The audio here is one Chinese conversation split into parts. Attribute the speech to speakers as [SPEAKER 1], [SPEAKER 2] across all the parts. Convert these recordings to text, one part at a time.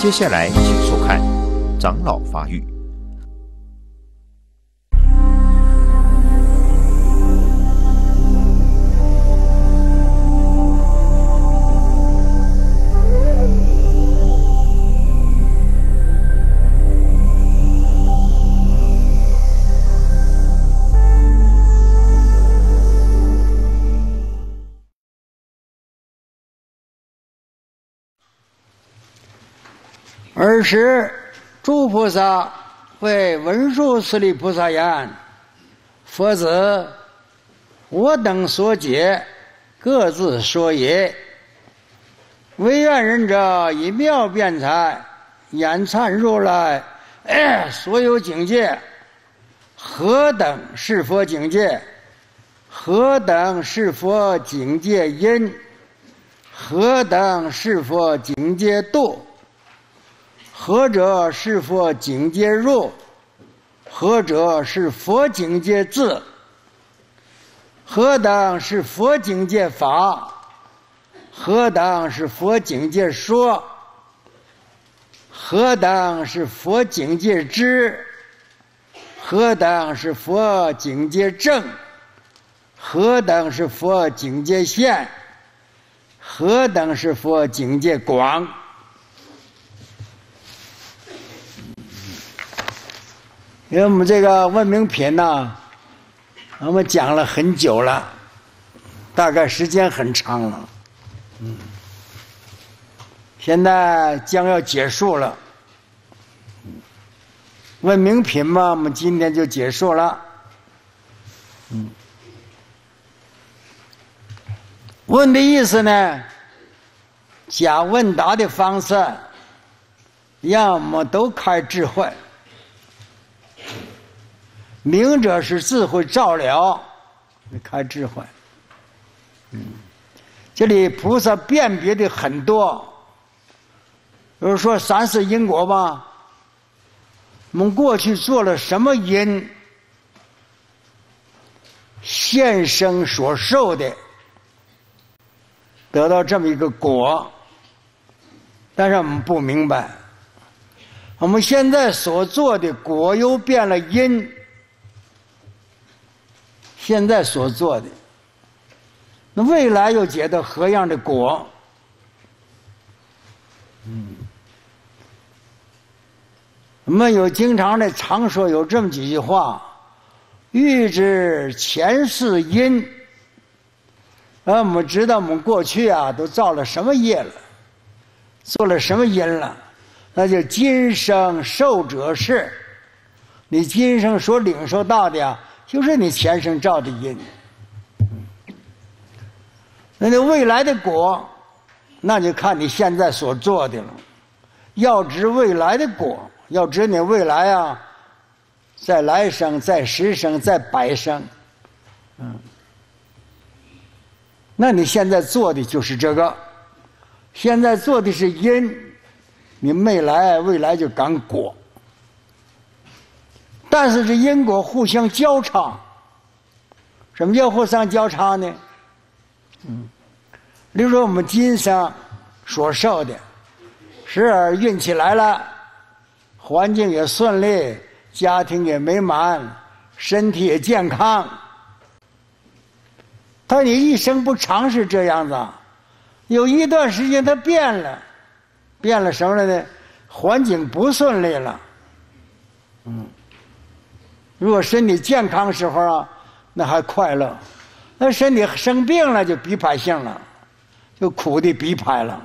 [SPEAKER 1] 接下来请收看《长老发育》。
[SPEAKER 2] 尔时，诸菩萨会文殊师利菩萨言：“佛子，我等所解，各自说也。唯愿仁者以妙辩才，言参如来所有境界。何等是佛境界？何等是佛境界因？何等是佛境界度？何者是佛境界入？何者是佛境界自？何等是佛境界法？何等是佛境界说？何等是佛境界知？何等是佛境界正？何等是佛境界现？何等是佛境界广？”因为我们这个问名品呢，我们讲了很久了，大概时间很长了，现在将要结束了。问名品嘛，我们今天就结束了。问的意思呢，加问答的方式，让我们都开智慧。明者是智慧照了，开智慧。这里菩萨辨别的很多，比如说三世因果吧，我们过去做了什么因，现生所受的，得到这么一个果，但是我们不明白，我们现在所做的果又变了因。现在所做的，那未来又结到何样的果？我们有经常的常说有这么几句话：欲知前世因。我们知道我们过去啊都造了什么业了，做了什么因了，那就今生受者是。你今生所领受到的呀，就是你前生造的因。那你未来的果，那就看你现在所做的了。要知未来的果，要知你未来啊，在来生，在十生，在百生，那你现在做的就是这个，现在做的是因，你未来就感果。但是这因果互相交叉。什么叫互相交叉呢？例如说我们今生所受的，时而运气来了，环境也顺利，家庭也美满，身体也健康。但你一生不常是这样子，有一段时间它变了，变了什么了呢？环境不顺利了。如果身体健康时候啊，那还快乐；那身体生病了就比派性了，就苦的比派了。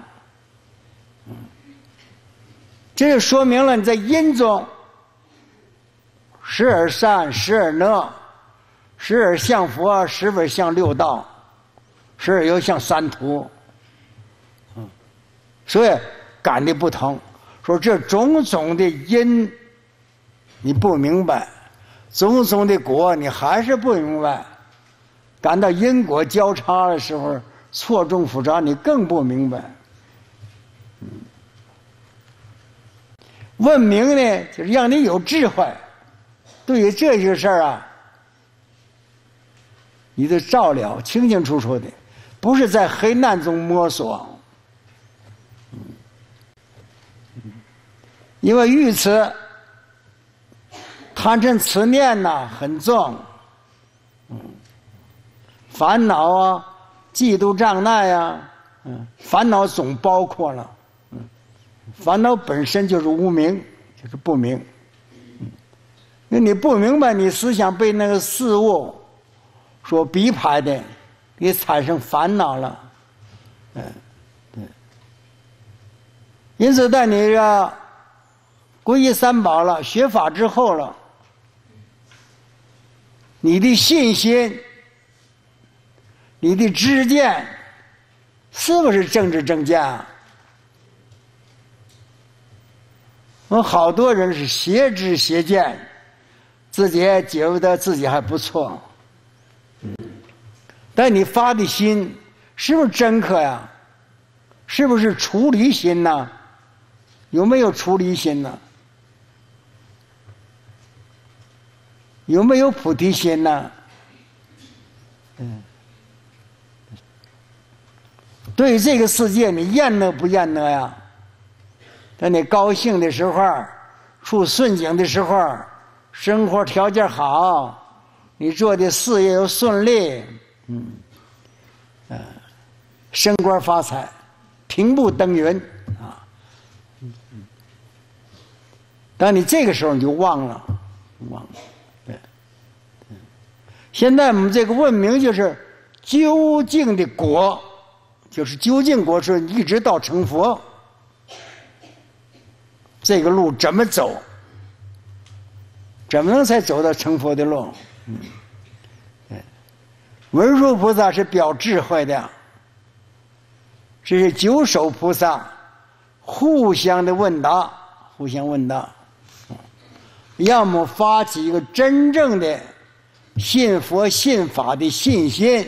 [SPEAKER 2] 这就说明了你在因中，时而善，时而恶，时而向佛，时而向六道，时而又向三途。所以感的不同，说这种种的因你不明白，种种的果你还是不明白，感到因果交叉的时候错综复杂，你更不明白。问明呢，就是让你有智慧，对于这些事儿啊，你都照了清清楚楚的，不是在黑暗中摸索。 因为愚痴、贪嗔痴念呐很重，烦恼啊、嫉妒障碍啊，烦恼总包括了，烦恼本身就是无明，就是不明。那你不明白，你思想被那个事物所逼迫的，你产生烦恼了，对。因此，在你这皈依三宝了、学法之后了，你的信心、你的知见，是不是正知正见啊？我好多人是邪知邪见，自己也觉得自己还不错，但你发的心是不是真刻呀？是不是出离心呢？有没有出离心呢？有没有菩提心呢？对这个世界你厌恶不厌恶呀？在你高兴的时候，处顺境的时候，生活条件好，你做的事业又顺利，升官发财，平步登云啊！但你这个时候你就忘了，对。现在我们这个文明就是究竟的果，就是究竟果是一直到成佛，这个路怎么走？怎么能才走到成佛的路？文殊菩萨是表智慧的，这是九首菩萨互相的问答，互相问答，要么发起一个真正的信佛信法的信心。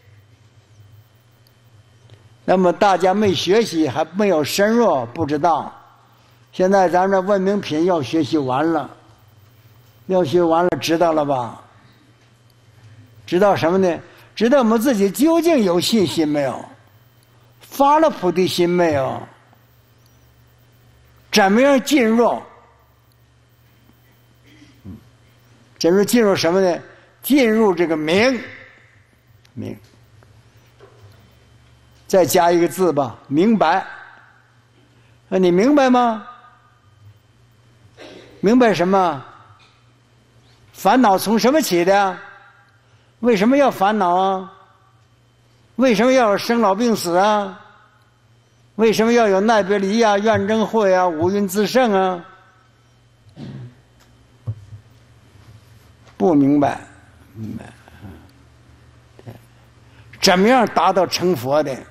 [SPEAKER 2] 那么大家没学习，还没有深入，不知道。现在咱们这文明品要学习完了，要学完了，知道了吧？知道什么呢？知道我们自己究竟有信心没有？发了菩提心没有？怎么样进入？怎么进入什么呢？进入这个明，明。再加一个字吧，明白。你明白吗？明白什么？烦恼从什么起的？为什么要烦恼啊？为什么要有生老病死啊？为什么要有奈别离啊、怨憎会啊、五蕴自胜啊？不明白，明白。怎么样达到成佛的？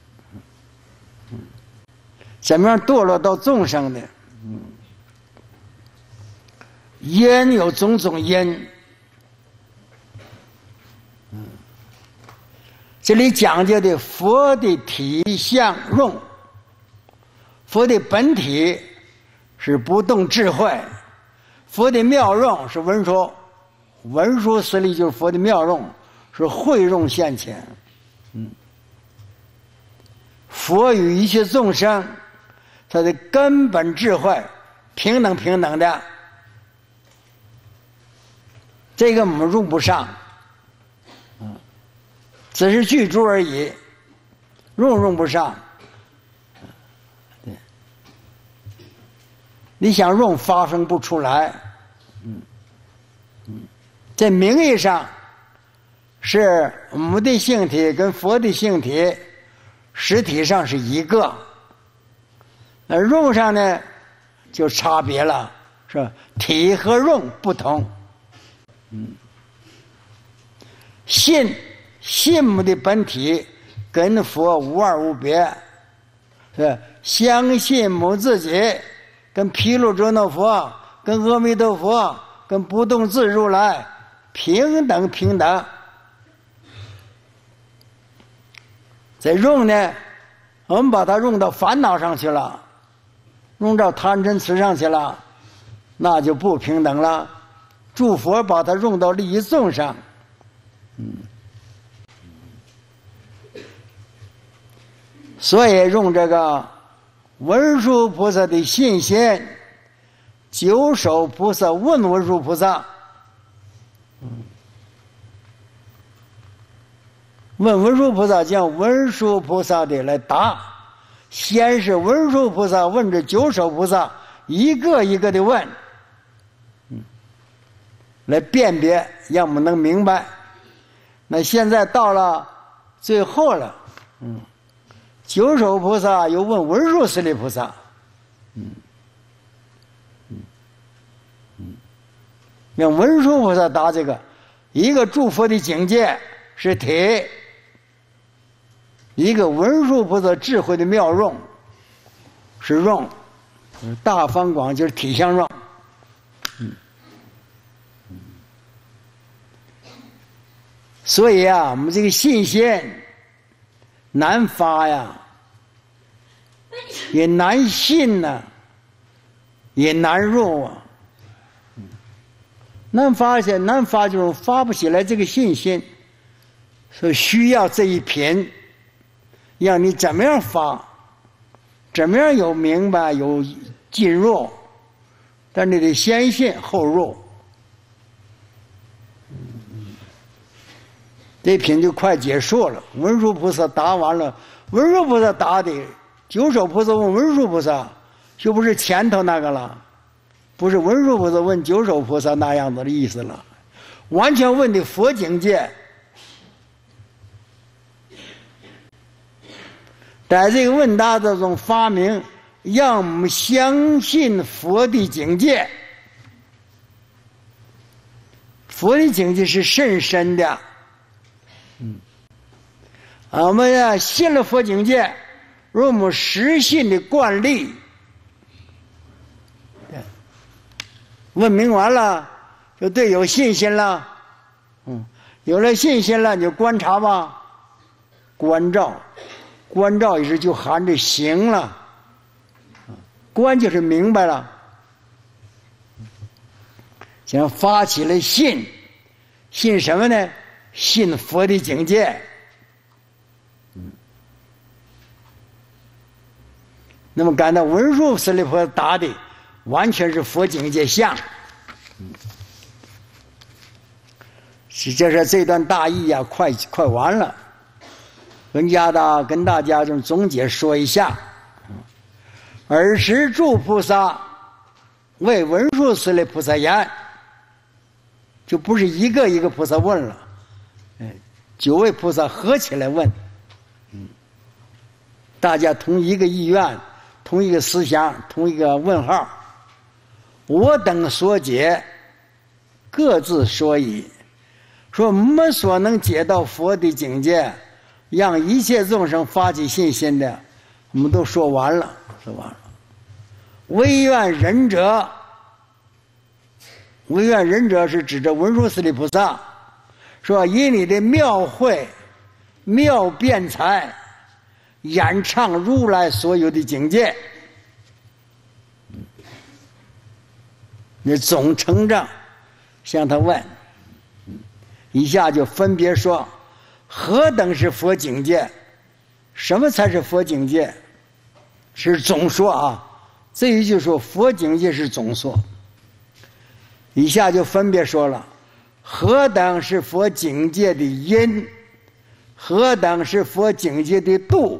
[SPEAKER 2] 怎么样堕落到众生的？因有种种因。这里讲究的佛的体相用，佛的本体是不动智慧，佛的妙用是文殊，文殊实力就是佛的妙用，是慧用现前。佛与一切众生，它的根本智慧平等平等的，这个我们用不上，只是具足而已，用不上。对，你想用发生不出来。在名义上是我们的性体跟佛的性体实体上是一个，那用上呢就差别了，是吧？体和用不同。信我们的本体跟佛无二无别，是相信我们自己跟毗卢遮那佛、跟阿弥陀佛、跟不动自如来平等平等。再用呢，我们把它用到烦恼上去了，用到贪嗔痴上去了，那就不平等了。诸佛把它用到利益众上，所以用这个文殊菩萨的信心， 九首菩萨问文殊菩萨，问文殊菩萨，将文殊菩萨的来答。先是文殊菩萨问这九首菩萨，一个一个的问，来辨别，让我们能明白。那现在到了最后了，九首菩萨又问文殊师利菩萨，让文殊菩萨答这个，一个诸佛的境界是体，一个文殊菩萨智慧的妙用是用，大方广就是体相用。所以啊，我们这个信心难发呀，也难信呐，也难入啊。难发就是发不起来这个信心，所以需要这一品，让你怎么样发，怎么样有明白有进入，但你得先信后入。这品就快结束了，文殊菩萨答完了，文殊菩萨答的，九首菩萨问文殊菩萨，就不是前头那个了，不是文殊菩萨问九首菩萨那样子的意思了，完全问的佛境界。在这个问答当中发明，让我们相信佛的境界。佛的境界是甚深的。我们呀信了佛境界，如我们实信的惯例，问明完了，就对有信心了。有了信心了，你就观察吧，观照，观照也是就含着行了，观就是明白了，想发起了信，信什么呢？信佛的境界。那么感到文殊师利菩萨答的完全是佛境界相。这是这段大意呀，快完了，跟大家就总结说一下。尔时诸菩萨为文殊师利菩萨言，就不是一个一个菩萨问了，九位菩萨合起来问，大家同一个意愿，同一个思想，同一个问号。我等所解，各自说矣。说我们所能解到佛的境界，让一切众生发起信心的，我们都说完了，说完了。唯愿仁者，唯愿仁者是指着文殊师利菩萨，说以你的妙慧、妙辩才，演唱如来所有的境界。那总成正向他问，一下就分别说何等是佛境界，什么才是佛境界，是总说啊。这一句说佛境界是总说，以下就分别说了何等是佛境界的因，何等是佛境界的度，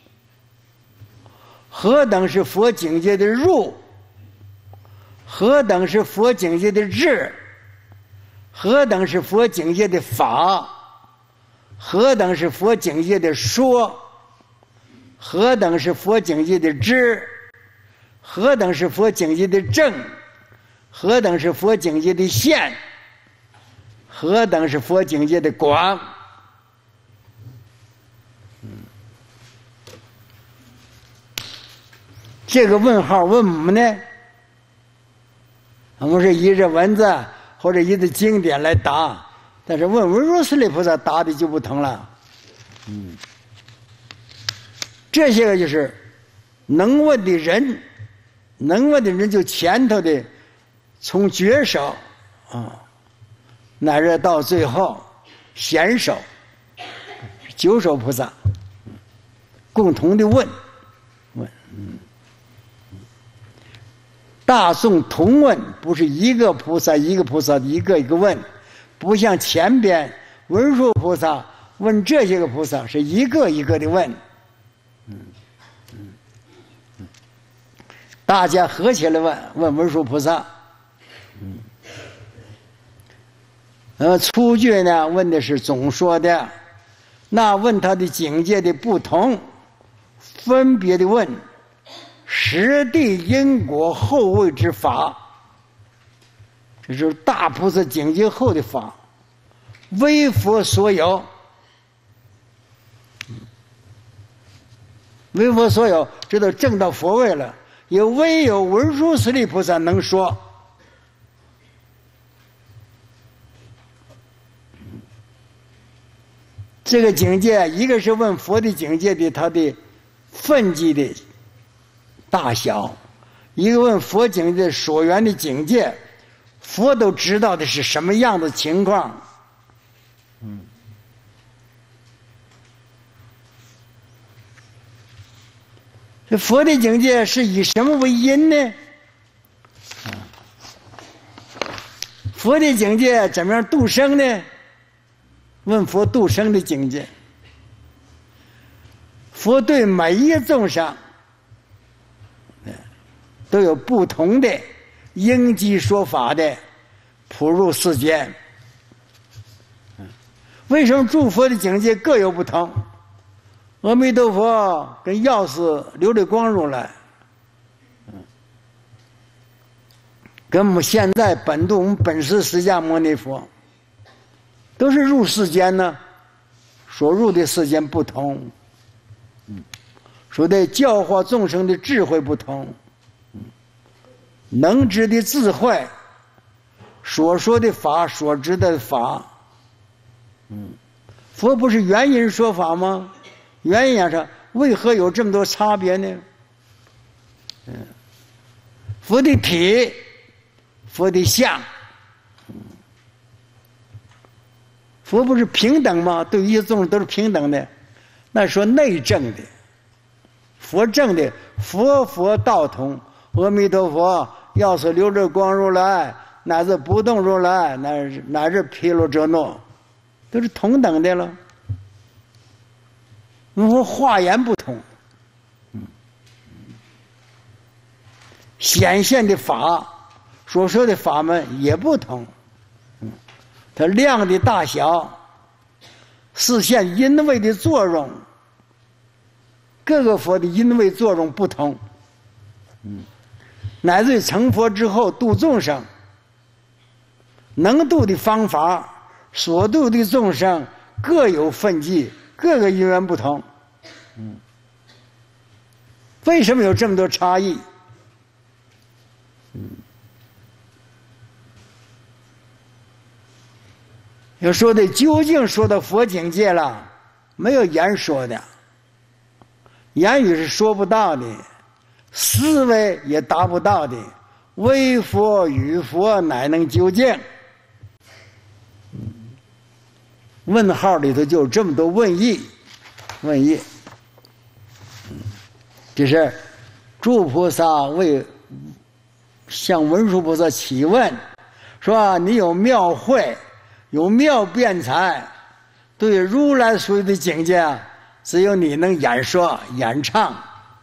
[SPEAKER 2] 何等是佛境界的入，何等是佛境界的智，何等是佛境界的法，何等是佛境界的说，何等是佛境界的知，何等是佛境界的正，何等是佛境界的现，何等是佛境界的广。这个问号问我们呢，我们是依着文字或者依着经典来答，但是问文殊师利菩萨答的就不同了。这些个就是能问的人，能问的人就前头的从觉手乃至到最后显手九首菩萨共同的问。 大众同问，不是一个菩萨一个菩萨一个一个问，不像前边文殊菩萨问这些个菩萨是一个一个的问，大家合起来问文殊菩萨。初句呢问的是总说的，那问他的境界的不同，分别的问实地因果后位之法，这就是大菩萨境界后的法，为佛所有，为佛所有，这都证到佛位了，也唯有文殊师利菩萨能说。这个境界，一个是问佛的境界的它的分际的大小，一个问佛境界所缘的境界，佛都知道的是什么样的情况。这佛的境界是以什么为因呢？佛的境界怎么样度生呢？问佛度生的境界，佛对每一个众生都有不同的应机说法的普入世间。为什么诸佛的境界各有不同？阿弥陀佛跟药师琉璃光如来，跟我们现在本度我们本师释迦牟尼佛，都是入世间呢，所入的世间不同，说的教化众生的智慧不同，能知的智慧，所说的法，所知的法，佛不是原因说法吗？原因上为何有这么多差别呢？佛的体，佛的相，佛不是平等吗？对一切众生都是平等的。那说内证的，佛证的，佛道同，阿弥陀佛、药师琉璃光如来，乃至不动如来，乃至毗卢遮那，都是同等的了。我话言不同，显现的法，所说的法门也不同，它量的大小，示现因位的作用，各个佛的因位作用不同，乃至成佛之后度众生，能度的方法，所度的众生各有分际，各个因缘不同。为什么有这么多差异？要说的究竟说到佛境界了，没有言说的，言语是说不到的，思维也达不到的，唯佛与佛乃能究竟。问号里头就有这么多问义，这是诸菩萨为向文殊菩萨起问，说你有妙慧，有妙辩才，对如来所有的境界，只有你能演说演唱。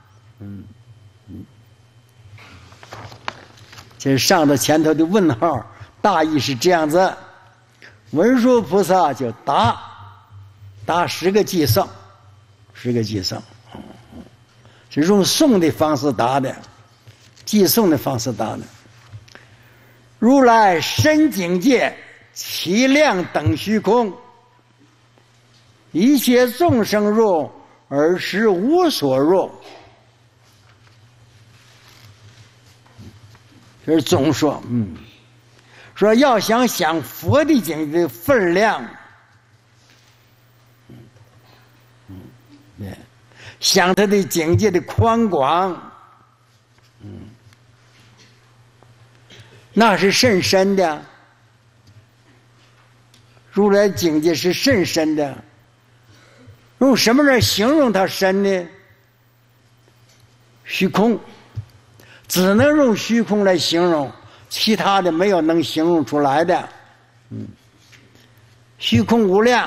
[SPEAKER 2] 这上到前头的问号，大意是这样子。文殊菩萨就答10个偈颂，10个偈颂，是用诵的方式答的，偈颂的方式答的。如来深境界，其量等虚空，一切众生入，尔时无所入。这是总说，说要想佛的境界的分量，想他的境界的宽广，那是甚深的。如来境界是甚深的，用什么来形容它深呢？虚空， 只能用虚空来形容，其他的没有能形容出来的。虚空无量，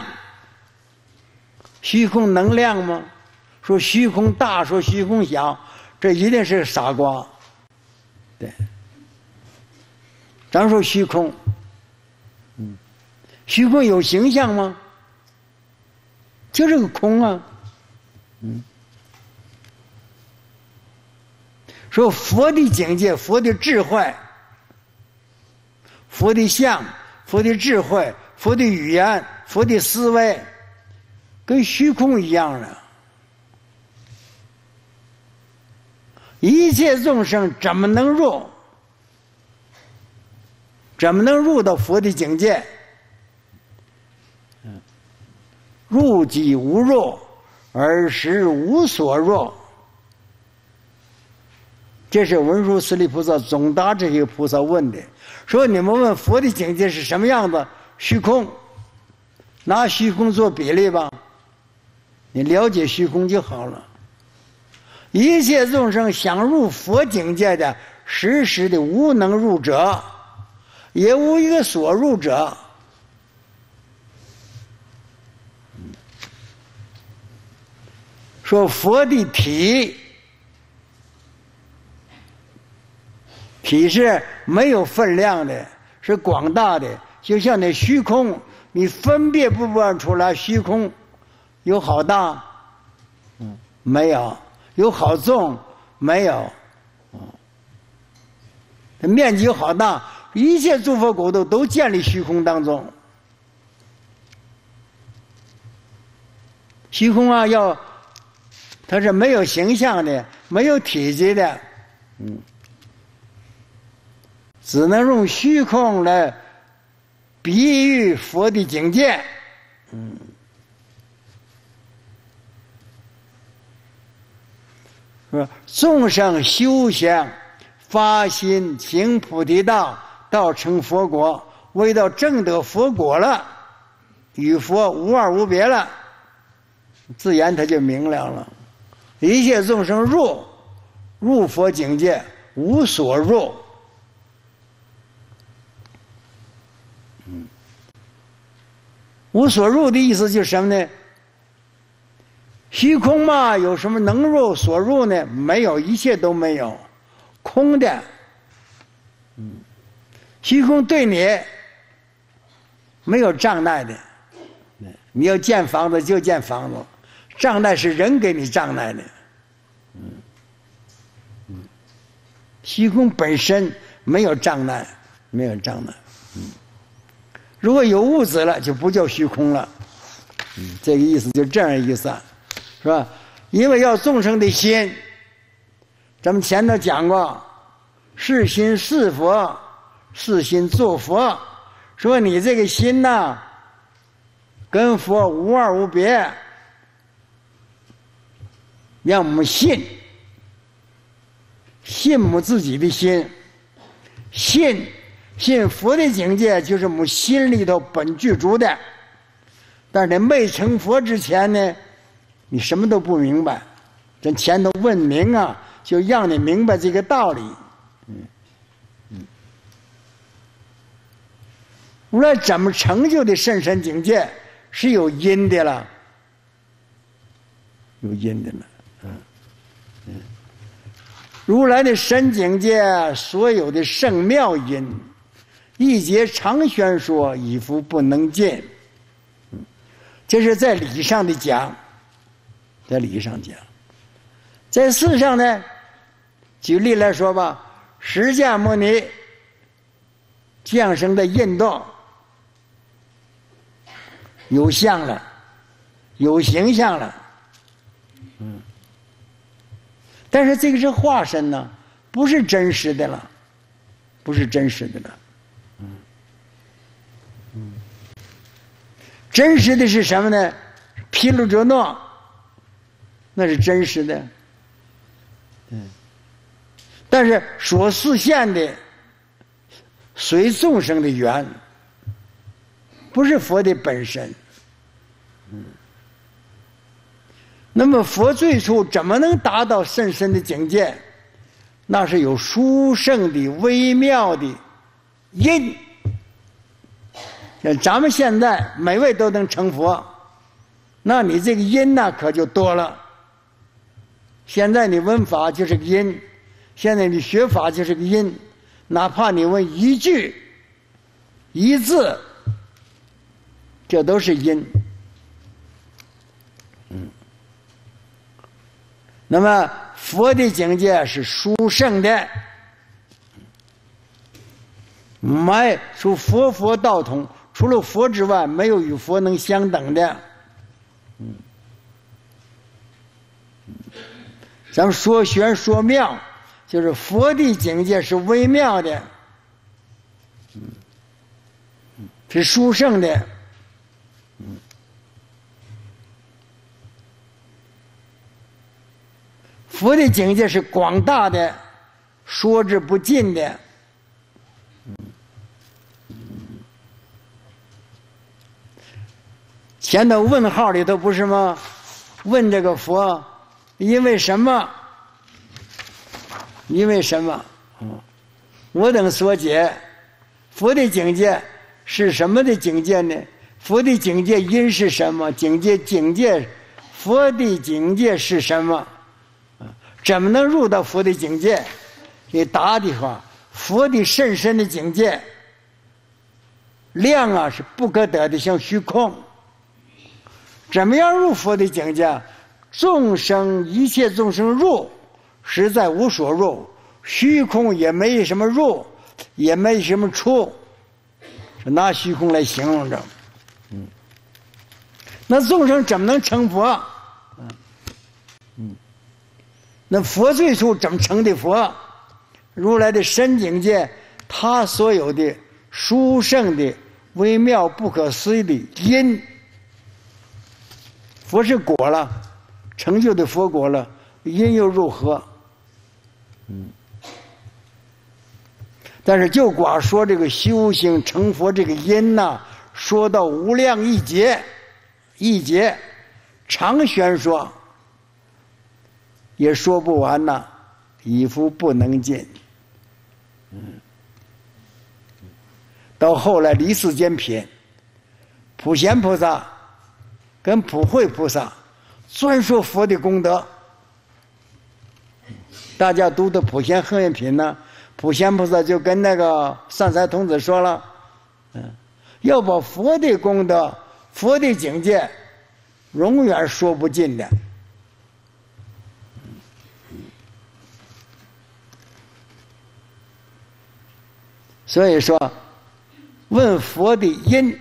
[SPEAKER 2] 虚空能量吗？说虚空大，说虚空小，这一定是傻瓜。对，咱说虚空，虚空有形象吗？就是个空啊。说佛的境界，佛的智慧，佛的相，佛的智慧，佛的语言，佛的思维，跟虚空一样的。一切众生怎么能入？怎么能入到佛的境界？入即无入，而实无所入。这是文殊师利菩萨总答这些菩萨问的，说你们问佛的境界是什么样子？虚空，拿虚空做比例吧，你了解虚空就好了。一切众生想入佛境界的，时时的无能入者，也无一个所入者。说佛的体是没有分量的，是广大的，就像那虚空，你分辨不出来虚空有好大，没有；有好重，没有。面积有好大，一切诸佛国土都建立虚空当中。虚空啊，它是没有形象的，没有体积的，只能用虚空来比喻佛的境界。说众生修行发心行菩提道，到成佛国，为到证得佛果了，与佛无二无别了，自然他就明了了。一切众生入佛境界，无所入。无所入的意思就是什么呢？虚空嘛，有什么能入所入呢？没有，一切都没有，空的。虚空对你没有障碍的，你要建房子就建房子，障碍是人给你障碍的。虚空本身没有障碍，没有障碍。如果有物质了，就不叫虚空了。这个意思就这样意思，是吧？因为要众生的心，咱们前头讲过，是心是佛，是心做佛。说你这个心呐，跟佛无二无别，让我们信我们自己的心，信佛的境界，就是我们心里头本具足的。但是你没成佛之前呢，你什么都不明白。咱前头问明啊，就让你明白这个道理。无论怎么成就的甚深境界，是有因的了，有因的了。如来的深境界，所有的圣妙因，一节常宣说，以弗不能尽。这是在理上的讲，在理上讲。在事上呢，举例来说吧，释迦牟尼降生的印度，有相了，有形象了，但是这个是化身呢，不是真实的了，不是真实的了。真实的是什么呢？毗卢遮那，那是真实的。但是所示现的随众生的缘，不是佛的本身。那么佛最初怎么能达到甚深的境界？ 那是有殊胜的微妙的因。像咱们现在每位都能成佛，那你这个因呢可就多了。现在你闻法就是个因，现在你学法就是个因，哪怕你闻一句一字，这都是因。那么佛的境界是殊胜的，没除佛道统，除了佛之外，没有与佛能相等的。咱们说玄说妙，就是佛的境界是微妙的，是殊胜的。佛的境界是广大的，说之不尽的。前头问号里头不是吗？问这个佛，因为什么？因为什么？我等所解，佛的境界是什么的境界呢？佛的境界因是什么？境界，佛的境界是什么？怎么能入到佛的境界？这答的话，佛的甚深的境界，量啊是不可得的，像虚空。怎么样入佛的境界？众生一切众生入，实在无所入，虚空也没什么入，也没什么出，是拿虚空来形容着。那众生怎么能成佛？那佛最初怎么成的佛？如来的深境界，他所有的殊胜的微妙不可思议的因，佛是果了，成就的佛果了，因又如何？但是就光说这个修行成佛这个因呐，说到无量亿劫，常宣说，也说不完呐，已复不能尽。到后来离世间品，普贤菩萨跟普惠菩萨专说佛的功德。大家读的普贤行愿品呢，普贤菩萨就跟那个善财童子说了，要把佛的功德、佛的境界永远说不尽的。所以说，问佛的因，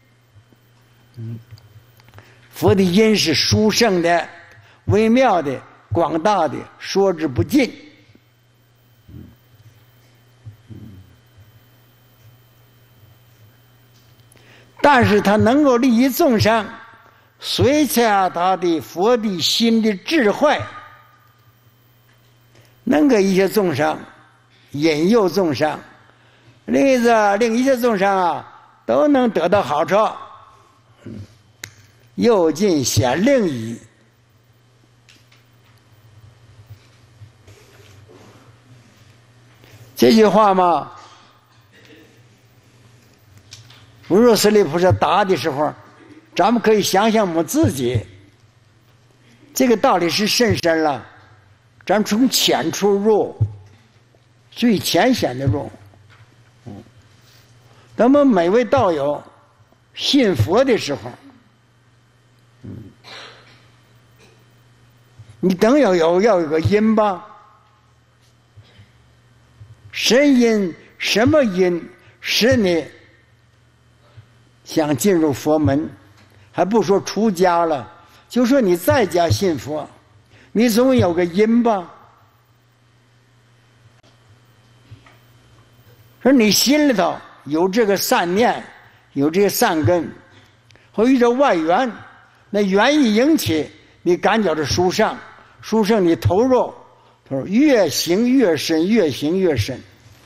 [SPEAKER 2] 佛的因是殊胜的、微妙的、广大的，说之不尽。但是他能够利益众生，随着他的佛的心的智慧，能给一些众生引诱众生，令一切众生啊都能得到好处。又尽显令矣。这句话嘛，文殊师利菩萨答的时候，咱们可以想想我们自己，这个道理是甚深了。咱们从浅处入，最浅显的入。咱们每位道友信佛的时候，你等要有个因吧。神因什么因使你想进入佛门？还不说出家了，就说你在家信佛，你总有个因吧。说你心里头有这个善念，有这个善根，或遇着外缘，那缘一引起，你感觉着殊胜，殊胜你投入，他说越行越深，越行越深。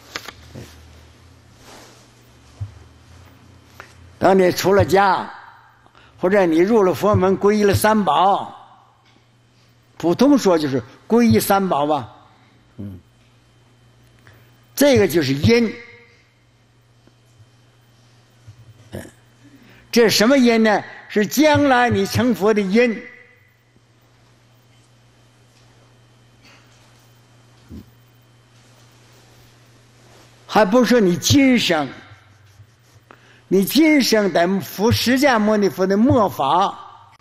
[SPEAKER 2] 当你出了家，或者你入了佛门，皈依了三宝，普通说就是皈依三宝吧。 这个就是因。这是什么因呢？是将来你成佛的因。还不是说你今生，你今生在服释迦牟尼佛的末法，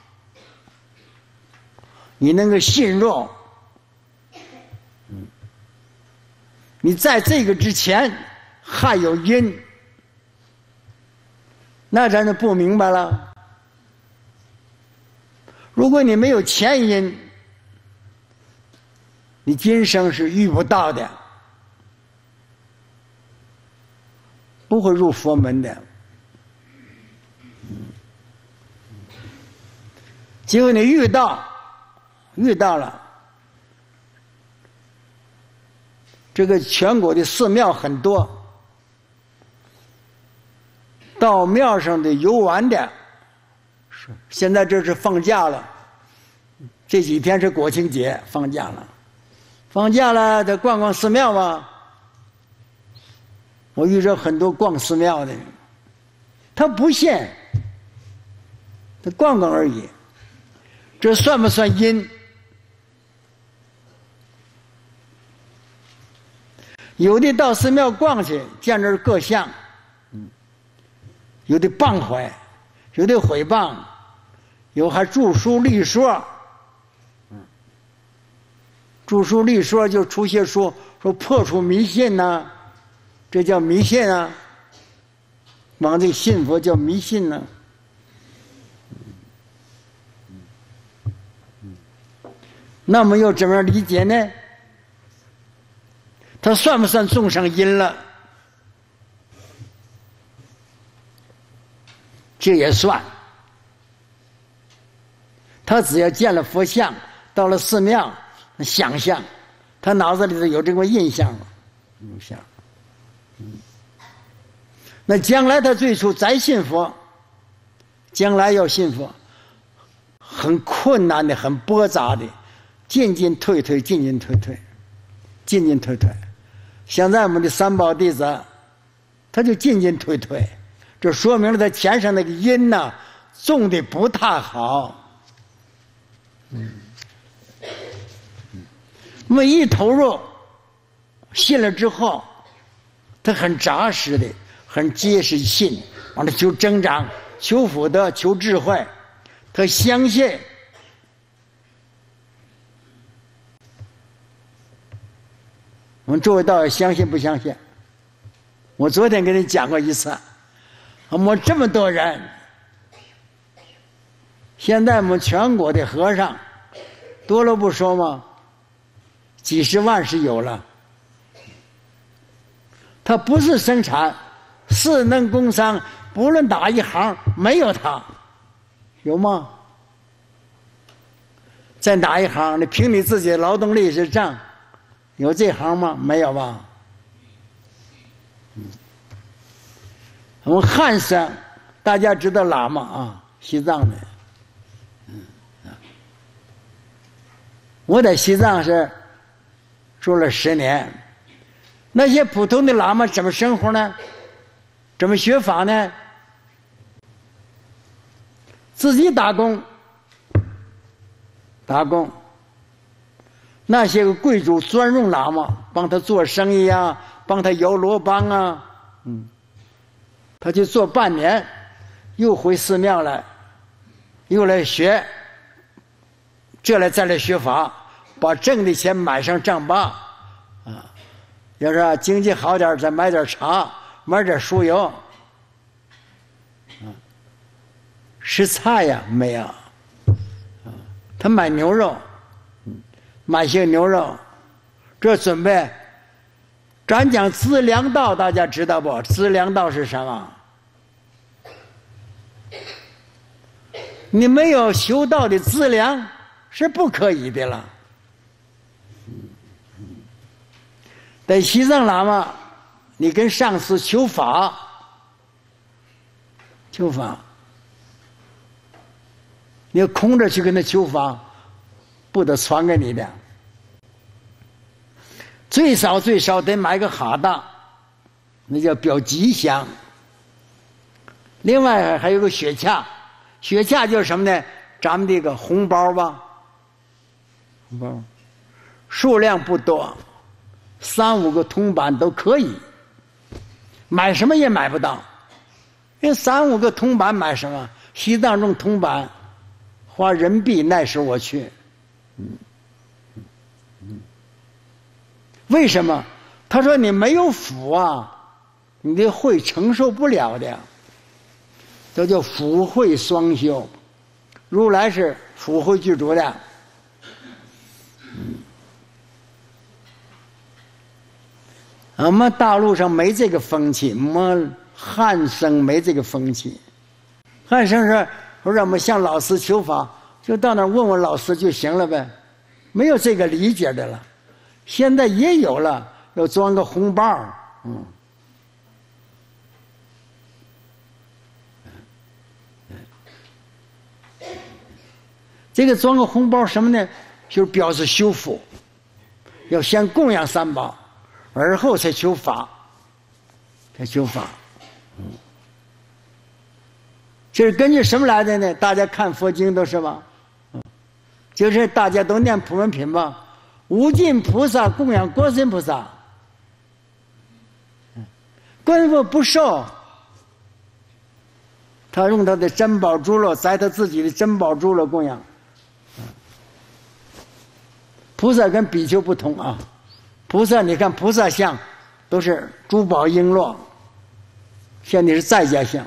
[SPEAKER 2] 你能够信入。你在这个之前还有因，那咱就不明白了。如果你没有前因，你今生是遇不到的，不会入佛门的。结果你遇到了，这个全国的寺庙很多，到庙上的游玩的，现在这是放假了，这几天是国庆节，放假了，得逛逛寺庙吧。我遇着很多逛寺庙的，他不信，他逛逛而已。这算不算因？有的到寺庙逛去，见着各相，有的谤毁，有的毁谤，有还著书立说，著书立说就出些说破除迷信呐，这叫迷信啊，往这信佛叫迷信呢。那么又怎么样理解呢？他算不算种上因了？这也算。他只要见了佛像，到了寺庙，想象，他脑子里头有这个印象了，印象。那将来他最初再信佛，将来要信佛，很困难的，很驳杂的，进进退退，进进退退，进进退退。现在我们的三宝弟子，他就进进退退，这说明了他前上那个因呢，种的不太好。那么一投入，信了之后，他很扎实的，很结实信，完了求增长，求福德，求智慧，他相信。我们诸位道友相信不相信？我昨天给你讲过一次，我们这么多人，现在我们全国的和尚多了不说吗？几十万是有了。他不是生产，是能工商，不论哪一行没有他，有吗？在哪一行？你凭你自己的劳动力是账。有这行吗？没有吧。我们汉生，大家知道喇嘛啊，西藏的。我在西藏是住了10年。那些普通的喇嘛怎么生活呢？怎么学法呢？自己打工。那些个贵族专用喇嘛帮他做生意啊，帮他摇罗帮啊，他就做半年，又回寺庙来，又来学，再来学法，把挣的钱买上丈八，啊，要是经济好点再买点茶，买点酥油，吃菜呀没有，他买牛肉。买些牛肉，这准备，咱讲资粮道，大家知道不？资粮道是什么？你没有修道的资粮是不可以的了。在西藏喇嘛，你跟上司求法，你要空着去跟他求法，不得传给你的。 最少得买个哈达，那叫表吉祥。另外还有个雪卡，雪卡就是什么呢？咱们这个红包吧，红包数量不多，3、5个铜板都可以，买什么也买不到。因为3、5个铜板买什么？西藏种铜板花人民币，那时候我去。为什么？他说你没有福啊，你的慧承受不了的。这叫福慧双修，如来是福慧具足的。我们大陆上没这个风气，我们汉生没这个风气。汉生说让我们向老师求法，就到那儿问问老师就行了呗，没有这个理解的了。现在也有了，要装个红包，这个装个红包什么呢？就是表示修福，要先供养三宝，而后才求法，这是根据什么来的呢？大家看佛经都是吧？就是大家都念普门品吧。无尽菩萨供养观世音菩萨，观世音菩萨不受，他用他的珍宝珠珞，在他自己的珍宝珠珞供养。菩萨跟比丘不同啊，菩萨你看菩萨像都是珠宝璎珞，像你是在家像。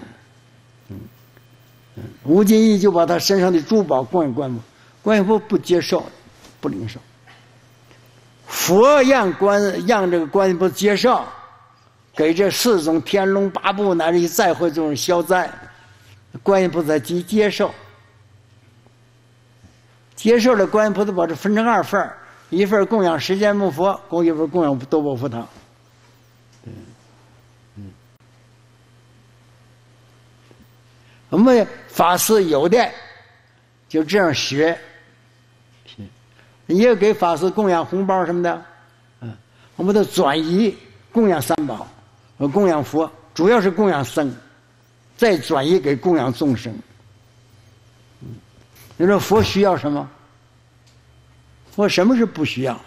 [SPEAKER 2] 吴金义就把他身上的珠宝供养观音菩萨，观音菩萨不接受，不领受。佛让这个观音菩萨接受，给这4种天龙八部乃至于再会这种消灾，观音菩萨接受。接受了观音菩萨把这分成2份，一份供养释迦牟佛，一份供养多宝佛堂。我们法师有的就这样学，也给法师供养红包什么的，我们都转移供养三宝，供养佛，主要是供养僧，再转移给供养众生。你说佛需要什么？佛什么是不需要？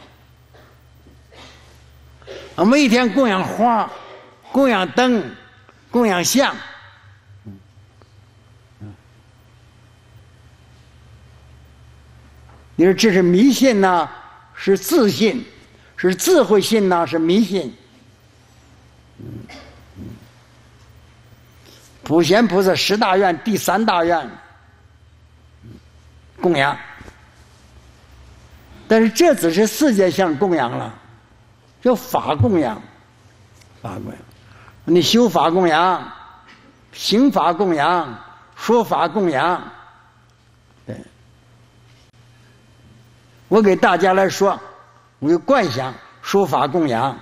[SPEAKER 2] 我们一天供养花，供养灯，供养像。你说这是迷信呢，是自信，是智慧信呢，是迷信？普贤菩萨10大愿第3大愿供养，但是这只是世界上供养了，叫法供养，法供养。你修法供养，行法供养，说法供养。对，我给大家来说，我有观想说法供养。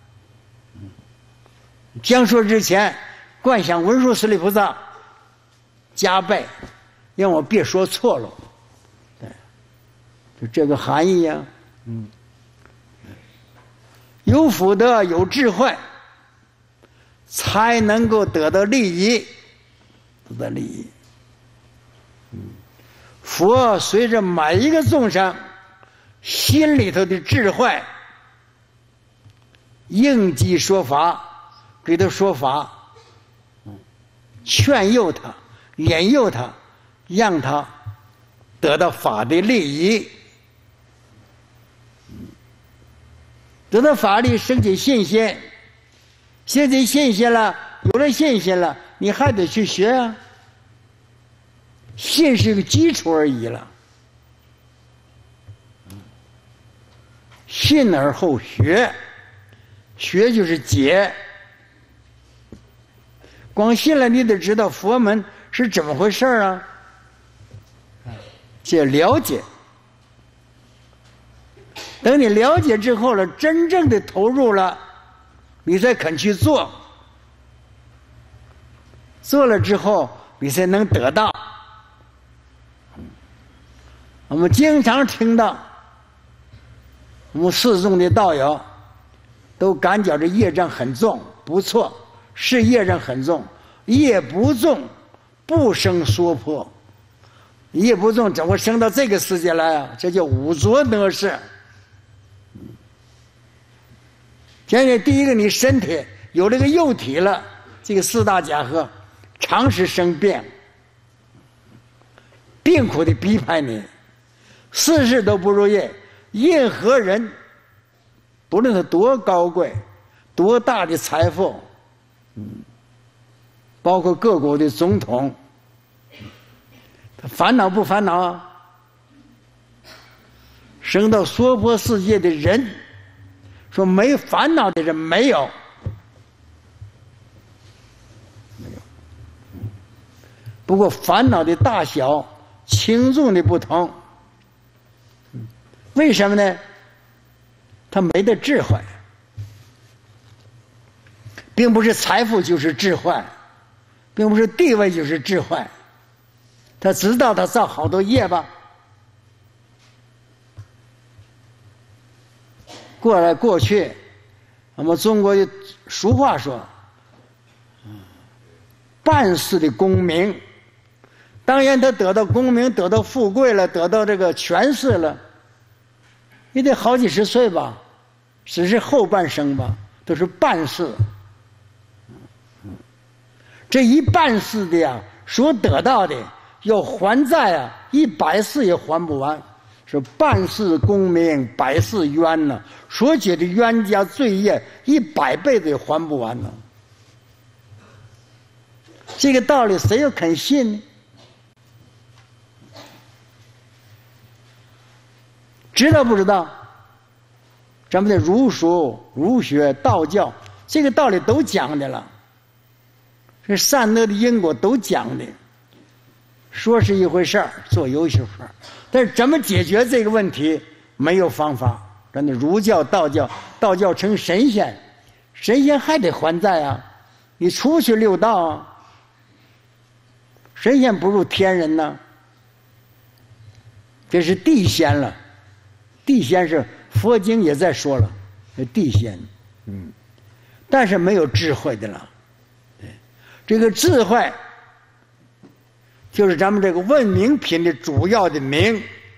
[SPEAKER 2] 讲说之前，观想文殊师利菩萨加倍，让我别说错了。对，就这个含义呀。有福德，有智慧，才能够得到利益，得到利益。佛随着每一个众生心里头的智慧，应机说法，给他说法，劝诱他，引诱他，让他得到法的利益，得到法力，升起信心。现在信心了，有了信心了，你还得去学啊。信是个基础而已了，信而后学，学就是解。光信了，你得知道佛门是怎么回事啊，这了解。等你了解之后了，真正的投入了，你才肯去做，做了之后你才能得到。我们经常听到我们寺中的道友都感觉这业障很重，不错，是业障很重，业不重不生娑婆，业不重怎么生到这个世界来啊？这叫五浊得失。现在第一个，你身体有这个幼体了，这个四大假合，常时生病，病苦的逼迫你，事事都不如意。任何人，不论他多高贵，多大的财富，包括各国的总统，他烦恼不烦恼啊？生到娑婆世界的人，说没烦恼的人没有，不过烦恼的大小、轻重的不同。为什么呢？他没得智慧，并不是财富就是智慧，并不是地位就是智慧。他知道他造好多业吧，过去，我们中国的俗话说，办事的功名，当然他得到功名，得到富贵了，得到这个权势了，也得好几十岁吧，只是后半生吧，都是办事。这一办事的呀，所得到的要还债啊，100世也还不完。是办事功名百世冤呢，所解的冤家罪业100辈子也还不完呢。这个道理谁又肯信呢？知道不知道？咱们的儒术、儒学、道教，这个道理都讲的了，这善恶的因果都讲的。说是一回事儿，做有一回事儿，但是怎么解决这个问题没有方法。真的，儒教、道教，道教成神仙，神仙还得还债啊！你出去六道啊，神仙不如天人呢。这是地仙了，地仙是佛经也在说了，地仙，但是没有智慧的了。这个智慧，就是咱们这个文明品的主要的名。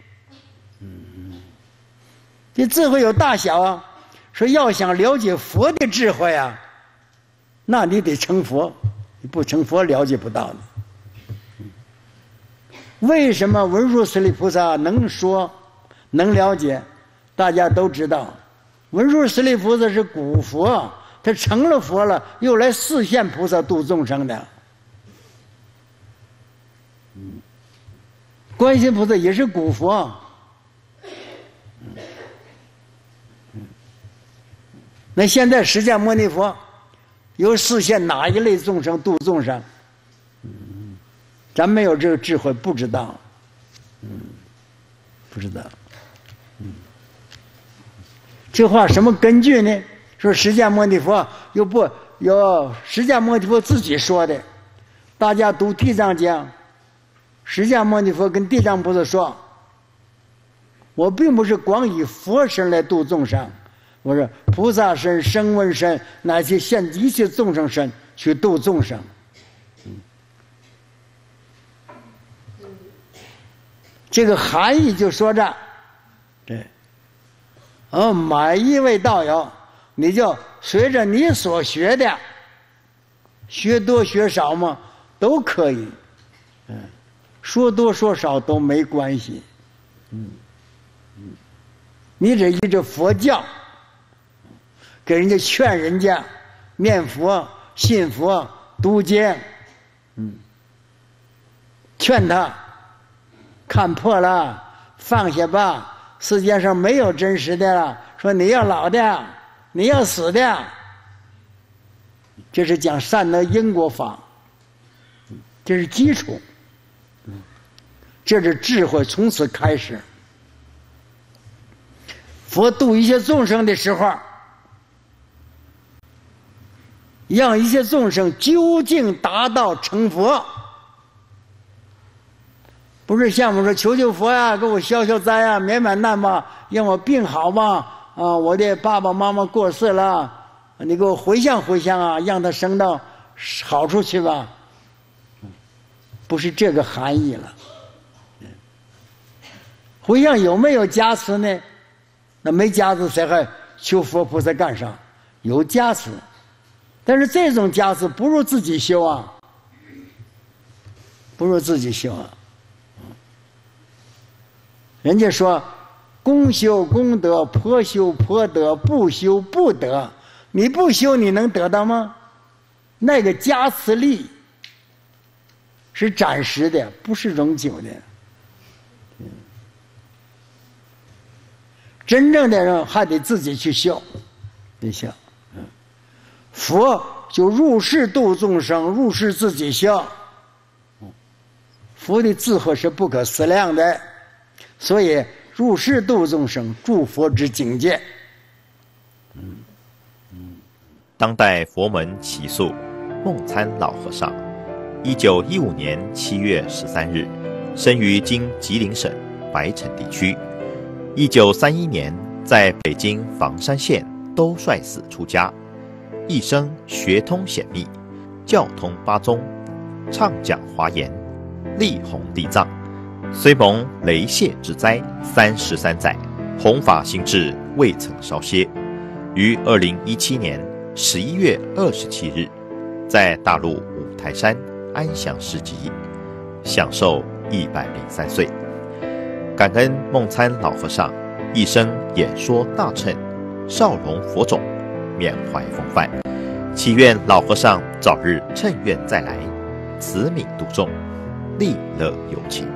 [SPEAKER 2] 这智慧有大小啊，说要想了解佛的智慧啊，那你得成佛，你不成佛了解不到的。为什么文殊师利菩萨能说能了解？大家都知道，文殊师利菩萨是古佛，他成了佛了，又来示现菩萨度众生的。观世音菩萨也是古佛，那现在释迦牟尼佛又示现哪一类众生度众生？咱没有这个智慧，不知道，不知道。这话什么根据呢？说释迦牟尼佛又不有释迦牟尼佛自己说的，大家读地藏经，释迦牟尼佛跟地藏菩萨说：“我并不是光以佛身来度众生，我是菩萨身、声闻身，乃至现一切众生身去度众生。”这个含义就说着，对，每一位道友，你就随着你所学的，学多学少嘛，都可以，说多说少都没关系，你只依着佛教，给人家劝人家念佛、信佛、读经，劝他看破了，放下吧，世界上没有真实的了。说你要老的，你要死的，这是讲善恶因果法，这是基础，这是智慧从此开始。佛度一切众生的时候，让一切众生究竟达到成佛。不是像我们说求求佛呀，给我消消灾啊，免难吧，让我病好吧， 我的爸爸妈妈过世了，你给我回向回向啊，让他升到好处去吧。不是这个含义了。回向有没有加持呢？那没加持，谁还求佛菩萨干啥？有加持，但是这种加持不如自己修啊，不如自己修啊。人家说，公修功德，婆修婆德，不修不得。你不修，你能得到吗？那个加持力是暂时的，不是永久的。真正的人还得自己去修，得修。佛就入世度众生，入世自己修。佛的智慧是不可思量的，所以入世度众生，诸佛之境界。
[SPEAKER 1] 当代佛门习俗，梦参老和尚，1915年7月13日，生于今吉林省白城地区。1931年，在北京房山县兜率寺出家，一生学通显密，教通八宗，畅讲华严，力弘地藏。虽蒙雷泄之灾33载，弘法心志未曾稍歇。于2017年11月27日，在大陆五台山安详示寂，享寿103岁。感恩梦参老和尚一生演说大乘，少容佛种，缅怀风范，祈愿老和尚早日乘愿再来，慈悯度众，利乐有情。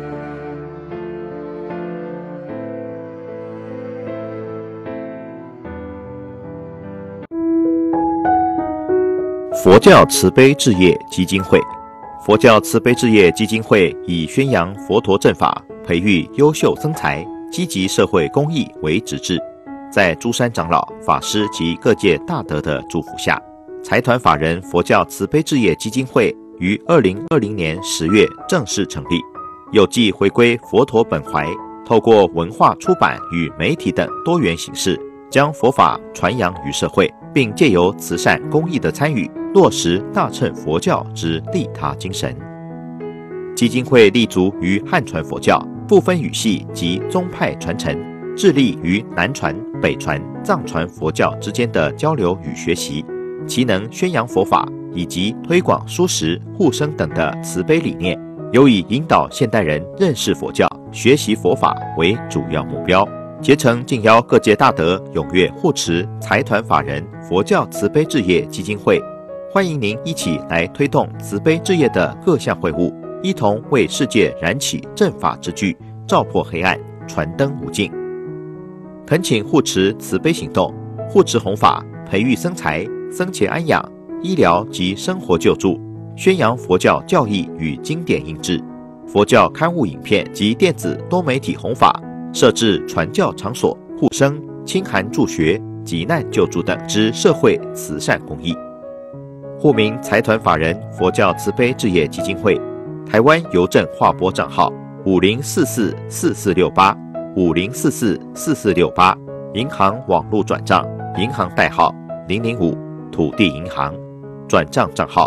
[SPEAKER 1] 佛教慈悲置业基金会，佛教慈悲置业基金会以宣扬佛陀正法，培育优秀僧才，积极社会公益为直志。在诸山长老、法师及各界大德的祝福下，财团法人佛教慈悲置业基金会于2020年10月正式成立，有继回归佛陀本怀，透过文化出版与媒体等多元形式，将佛法传扬于社会，并借由慈善公益的参与，落实大乘佛教之利他精神。基金会立足于汉传佛教，不分语系及宗派传承，致力于南传、北传、藏传佛教之间的交流与学习，其能宣扬佛法以及推广蔬食、护生等的慈悲理念，有以引导现代人认识佛教、学习佛法为主要目标。竭诚敬邀各界大德踊跃护持财团法人佛教慈悲置业基金会，欢迎您一起来推动慈悲置业的各项会务，一同为世界燃起正法之炬，照破黑暗，传灯无尽。恳请护持慈悲行动，护持弘法，培育僧才、僧前安养、医疗及生活救助，宣扬佛教教义与经典印制，佛教刊物影片及电子多媒体弘法，设置传教场所、护生、清寒助学、急难救助等之社会慈善公益。户名财团法人佛教慈悲置业基金会，台湾邮政划拨账号50444468 50444468，银行网络转账，银行代号005土地银行，转账账号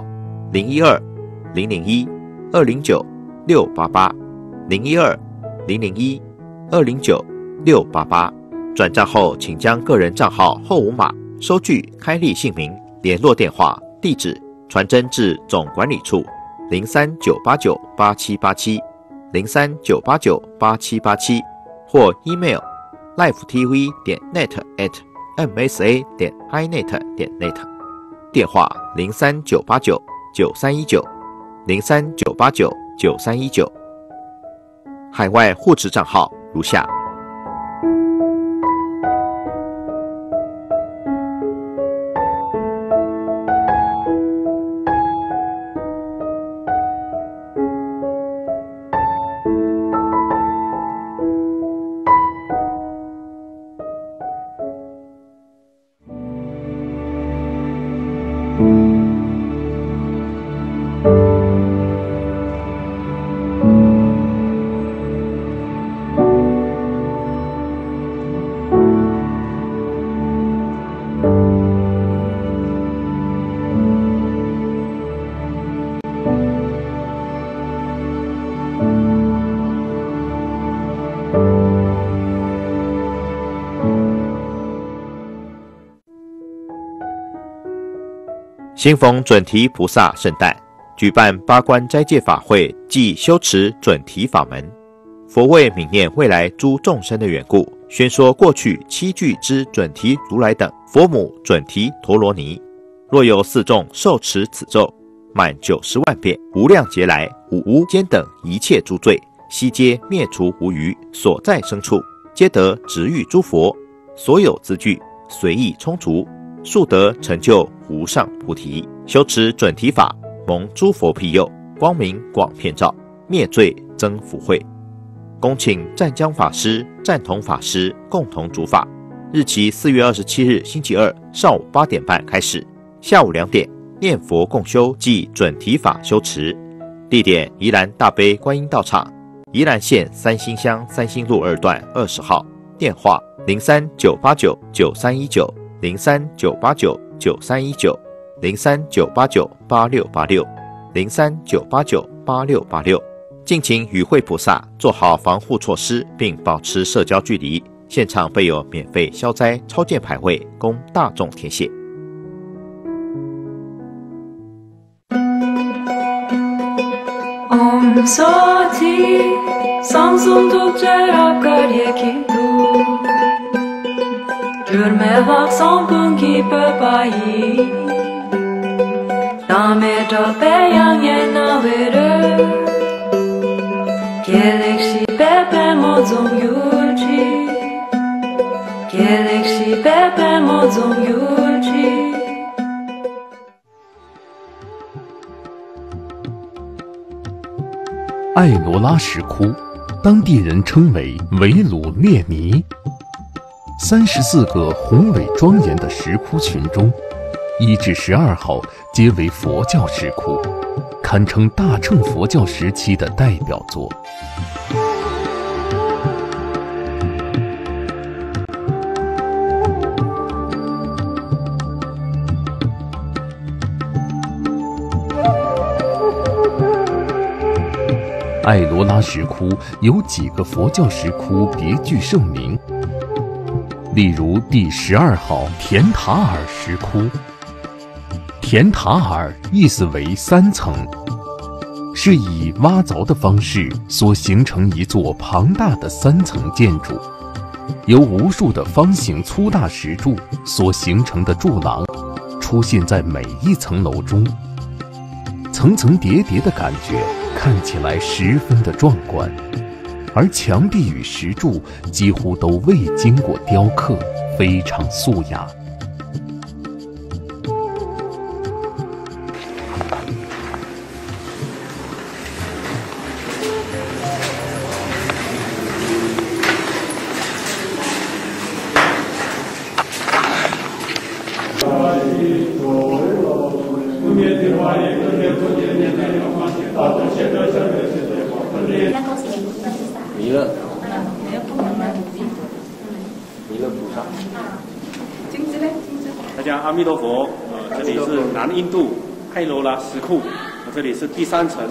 [SPEAKER 1] 012-001-209-688 012-001-209-688。转账后请将个人账号后5码、收据、开立姓名、联络电话、地址传真至总管理处03-989-8787 03-989-8787，或 email livetv.net@msa.inet.net， 电话03-989-9319 03-989-9319。海外护持账号如下。 新逢准提菩萨圣诞，举办八关斋戒法会暨修持准提法门。佛为悯念未来诸众生的缘故，宣说过去7具之准提如来等佛母准提陀罗尼，若有4众受持此咒，满90万遍，无量劫来五无间等一切诸罪，悉皆灭除无余，所在生处皆得值遇诸佛，所有资具随意充足，速得成就无上菩提。修持准提法，蒙诸佛庇佑，光明广遍照，灭罪增福慧。恭请湛江法师、湛同法师共同主法，日期4月27日星期二上午8点半开始，下午2点念佛共修暨准提法修持。地点宜兰大悲观音道场，宜兰县三星乡三星路2段20号，电话03-989-9319 03-989-9319 03-989-8686 03-989-8686。敬请与会菩萨做好防护措施，并保持社交距离。现场备有免费消灾超荐牌位，供大众填写。
[SPEAKER 3] Om Soti Samsung Tukjay Akar Yekindu Gürme Vak Sampung Ki Papayi Dame Tape Yang Yena Vere Gelekshi Pepe Mozong Yuji Gelekshi Pepe Mozong Yuji
[SPEAKER 4] 艾罗拉石窟，当地人称为维鲁列尼。34个宏伟庄严的石窟群中，1至12号皆为佛教石窟，堪称大乘佛教时期的代表作。艾罗拉石窟有几个佛教石窟别具盛名，例如第12号田塔尔石窟。田塔尔意思为3层，是以挖凿的方式所形成一座庞大的3层建筑，由无数的方形粗大石柱所形成的柱廊出现在每一层楼中，层层叠叠的感觉看起来十分的壮观，而墙壁与石柱几乎都未经过雕刻，非常素雅。
[SPEAKER 5] 弥勒菩萨。
[SPEAKER 6] 大家阿弥陀佛，这里是南印度艾罗拉石窟，这里是第3层，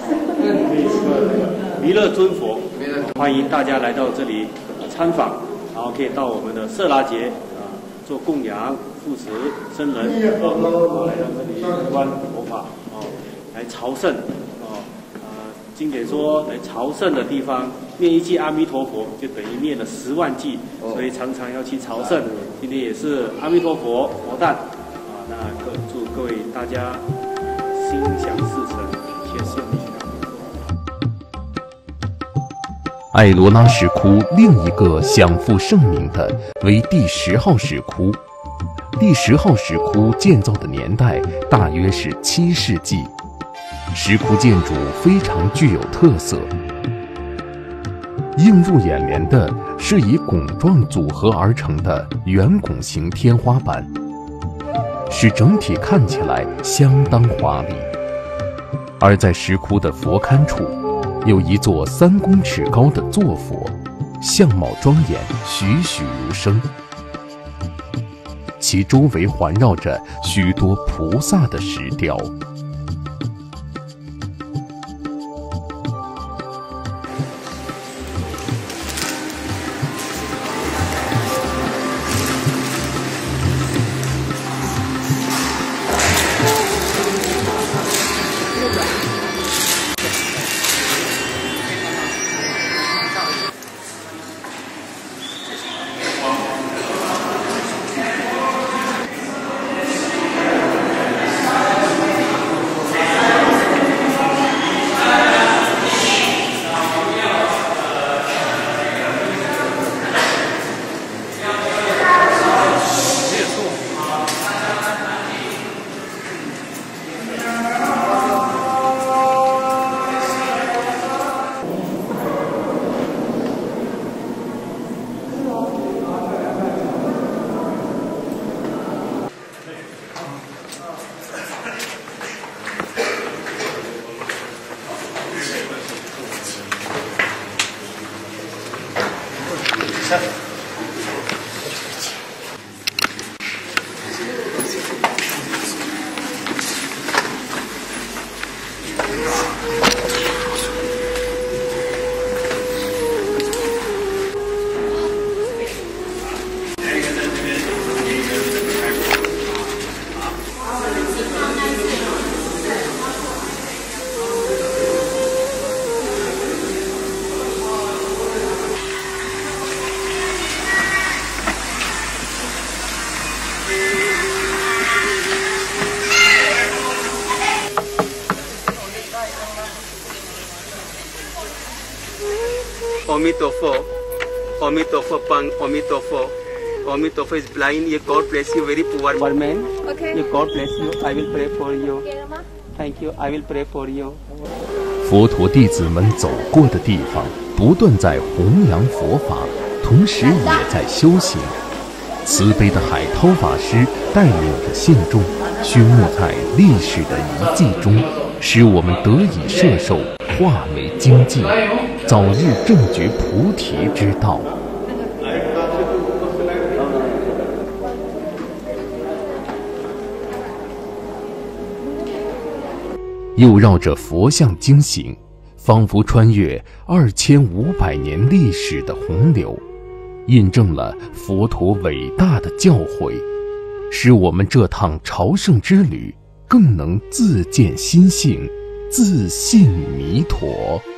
[SPEAKER 6] 弥勒尊佛，欢迎大家来到这里参访，然后可以到我们的色拉节做供养、护持僧人，来到这里观佛法来朝圣经典说来朝圣的地方念一句阿弥陀佛，就等于念了10万句，所以常常要去朝圣。今天也是阿弥陀佛佛诞那祝各位大家心想事成，一切顺利。
[SPEAKER 4] 艾罗拉石窟另一个享负盛名的为第10号石窟。第10号石窟建造的年代大约是7世纪，石窟建筑非常具有特色。映入眼帘的是以拱状组合而成的圆拱形天花板，使整体看起来相当华丽。而在石窟的佛龛处，有一座3公尺高的坐佛，相貌庄严，栩栩如生。其周围环绕着许多菩萨的石雕。
[SPEAKER 5] Omitofo, Omitofo, Pang, Omitofo. Omitofo is blind. God bless you, very poor man. Okay. God bless you. I will pray for you. Thank you. I will pray for you.
[SPEAKER 4] 佛陀弟子们走过的地方，不断在弘扬佛法，同时也在修行。慈悲的海涛法师带领着信众，熏沐在历史的遗迹中，使我们得以摄受化为精进，早日正觉菩提之道。又绕着佛像经行，仿佛穿越2500年历史的洪流，印证了佛陀伟大的教诲，使我们这趟朝圣之旅更能自见心性，自信弥陀。